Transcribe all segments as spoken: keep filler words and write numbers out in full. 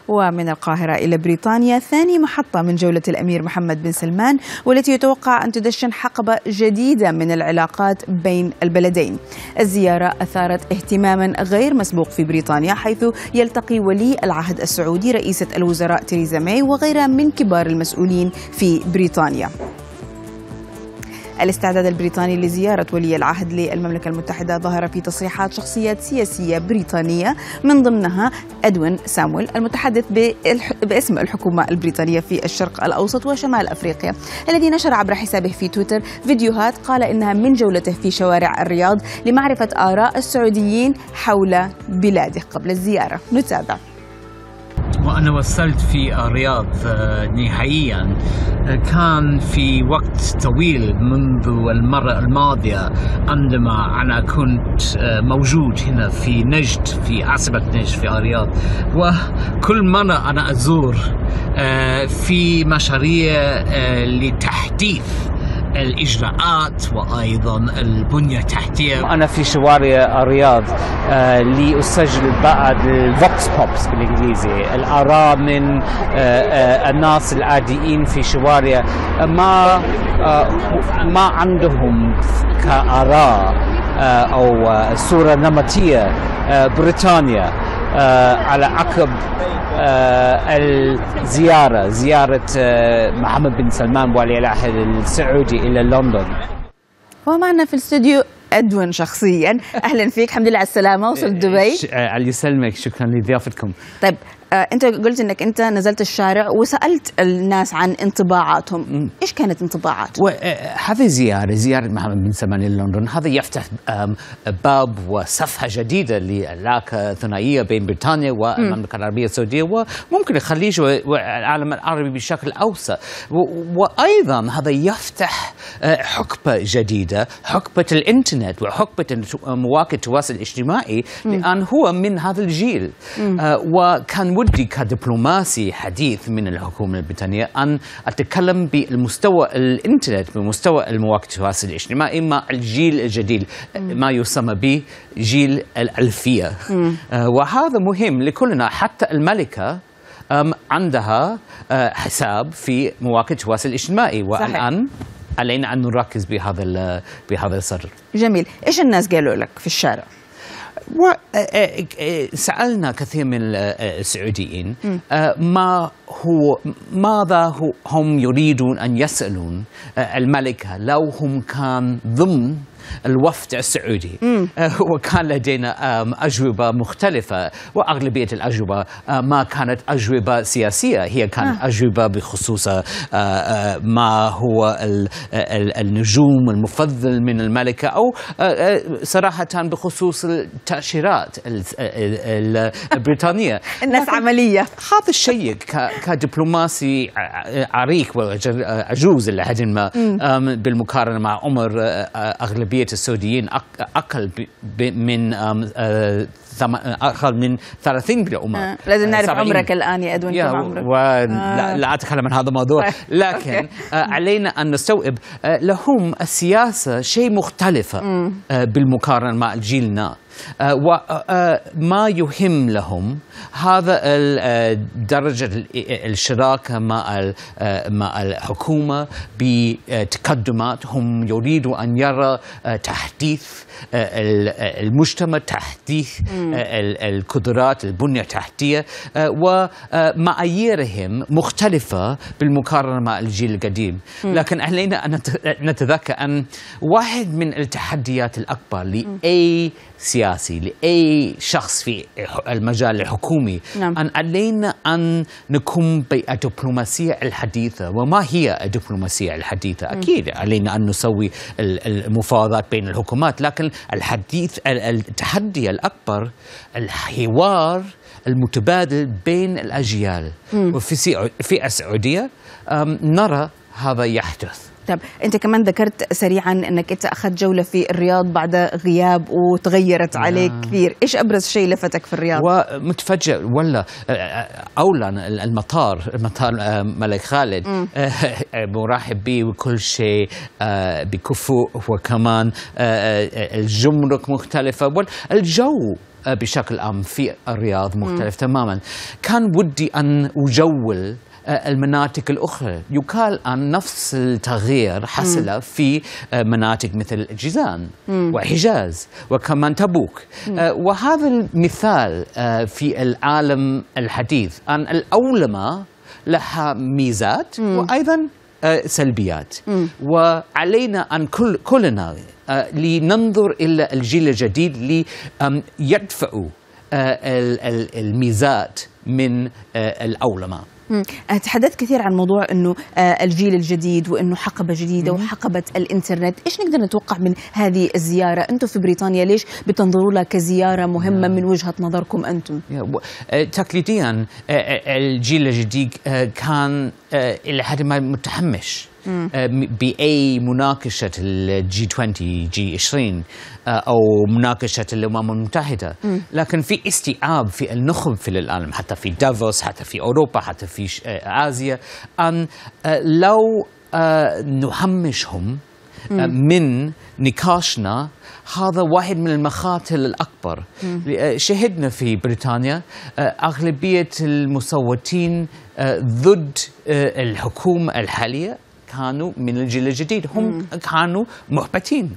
ومن القاهرة إلى بريطانيا، ثاني محطة من جولة الأمير محمد بن سلمان، والتي يتوقع أن تدشن حقبة جديدة من العلاقات بين البلدين. الزيارة أثارت اهتماما غير مسبوق في بريطانيا، حيث يلتقي ولي العهد السعودي رئيسة الوزراء تيريزا ماي وغيرها من كبار المسؤولين في بريطانيا. الاستعداد البريطاني لزيارة ولي العهد للمملكة المتحدة ظهر في تصريحات شخصيات سياسية بريطانية، من ضمنها أدوين سامويل المتحدث باسم الحكومة البريطانية في الشرق الأوسط وشمال أفريقيا، الذي نشر عبر حسابه في تويتر فيديوهات قال إنها من جولته في شوارع الرياض لمعرفة آراء السعوديين حول بلاده قبل الزيارة. نتابع. وأنا وصلت في الرياض نهائيا كان في وقت طويل منذ المرة الماضية عندما أنا كنت موجود هنا في نجد، في عاصمة نجد في الرياض، وكل مرة أنا أزور في مشاريع لتحديث الإجراءات وأيضا البنية التحتية. أنا في شوارع الرياض آه لأسجل بعض الفوكس بوبس بالإنجليزي، الآراء من آه آه الناس العاديين في شوارع ما آه ما عندهم كآراء آه أو آه صورة نمطية آه بريطانيا آه على عقب آه الزيارة زيارة آه محمد بن سلمان ولي العهد السعودي إلى لندن. ومعنا في الاستوديو أدوين شخصيا. أهلا فيك، الحمد لله على السلامة، وصلت دبي. علي يسلمك، شكرا لضيافتكم. طيب آه، أنت قلت أنك أنت نزلت الشارع وسألت الناس عن انطباعاتهم، م. إيش كانت انطباعاتهم؟ هذه زيارة زيارة محمد بن سلمان إلى لندن، هذا يفتح باب وصفحة جديدة لعلاقة ثنائية بين بريطانيا والمملكة العربية السعودية وممكن الخليج والعالم العربي بشكل أوسع، وأيضا هذا يفتح حقبة جديدة، حقبة الإنترنت وحقبة مواقع التواصل الاجتماعي، لأن هو من هذا الجيل. وكان ودي كدبلوماسي حديث من الحكومة البريطانية أن أتكلم بالمستوى الإنترنت، بمستوى المواقع التواصل الاجتماعي مع الجيل الجديد، ما يسمى به جيل الألفية. وهذا مهم لكلنا، حتى الملكة عندها حساب في مواقع التواصل الاجتماعي، والآن علينا أن نركز بهذا بهذا الصدر. جميل. إيش الناس قالوا لك في الشارع؟ سألنا كثير من السعوديين ما هو ماذا هم يريدون أن يسألون الملكة لو هم كان ضمن الوفد السعودي. وكان لدينا أجوبة مختلفة، وأغلبية الأجوبة ما كانت أجوبة سياسية، هي كانت أجوبة بخصوص ما هو النجوم المفضل من الملكة، أو صراحة بخصوص التأشيرات البريطانية. الناس عملية. هذا الشيء كدبلوماسي عريق وعجوز لحد ما بالمقارنة مع عمر أغلبية السعوديين أقل من أقل من ثلاثين بالعمر. آه. لازم نعرف عمرك الآن يا أدوين، كم عمرك؟ ولا آه. لا أتكلم عن هذا الموضوع، لكن آه علينا أن نستوعب آه لهم السياسة شيء مختلفة آه بالمقارنة مع جيلنا. آه وما يهم لهم هذا درجة الشراكة مع مع الحكومة بتقدمات. هم يريدوا أن يرى تحديث المجتمع، تحديث القدرات، البنية التحتية، ومعاييرهم مختلفة بالمقارنة مع الجيل القديم. لكن علينا أن نتذكر أن واحد من التحديات الأكبر لأي سياسي، لأي شخص في المجال الحكومي، نعم. أن علينا أن نقوم بالدبلوماسية الحديثة. وما هي الدبلوماسية الحديثة؟ أكيد علينا أن نسوي المفاوضات بين الحكومات، لكن الحديث التحدي الأكبر الحوار المتبادل بين الأجيال. وفي في السعودية نرى هذا يحدث طب أنت كمان ذكرت سريعا أنك أنت أخذت جولة في الرياض بعد غياب وتغيرت عليك آه. كثير، إيش أبرز شيء لفتك في الرياض؟ ومتفاجئ ولا أولا المطار المطار الملك خالد مرحب به وكل شيء بكفؤ، وكمان الجمرك مختلفة والجو بشكل عام في الرياض مختلف م. تماما. كان ودي أن أجول المناطق الأخرى، يقال أن نفس التغيير حصل م. في مناطق مثل جيزان م. وحجاز وكمان تبوك م. وهذا المثال في العالم الحديث أن الأولمة لها ميزات م. وأيضا سلبيات م. وعلينا أن كل كلنا لننظر إلى الجيل الجديد ليدفعوا الميزات من الأولمة. تحدثت كثير عن موضوع أنه الجيل الجديد وأنه حقبة جديدة وحقبة الإنترنت، إيش نقدر نتوقع من هذه الزيارة؟ أنتم في بريطانيا ليش بتنظروا لها كزيارة مهمة من وجهة نظركم أنتم؟ تقليديا الجيل الجديد كان إلى حد ما متحمس بأي مناقشة الجي عشرين جي عشرين أو مناقشة الأمم المتحدة، لكن في استيعاب في النخب في العالم، حتى في دافوس، حتى في أوروبا، حتى في آسيا، أن لو نهمشهم من نقاشنا. هذا واحد من المخاطر الأكبر. شهدنا في بريطانيا أغلبية المصوتين ضد الحكومة الحالية كانوا من الجيل الجديد، هم كانوا محبطين،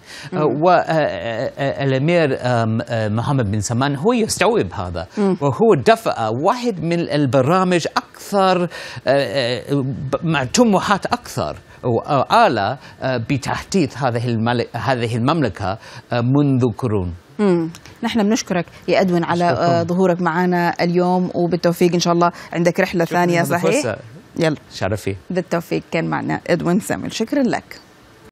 والأمير محمد بن سلمان هو يستوعب هذا، وهو دفع واحد من البرامج أكثر مع طموحات أكثر وأعلى بتحديث هذه هذه المملكة منذ قرون. مم. نحن بنشكرك يا أدوين على ظهورك معنا اليوم، وبالتوفيق إن شاء الله. عندك رحلة ثانية صحيح؟ يلا شرفي. بالتوفيق. كان معنا إدوين سامويل، شكرا لك.